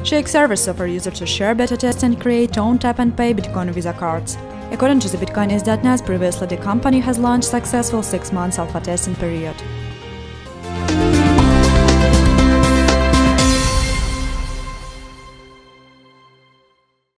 Shake service offer users to share beta tests and create own tap-and-pay Bitcoin Visa cards. According to the Bitcoinist.net, previously the company has launched successful 6 months alpha testing period.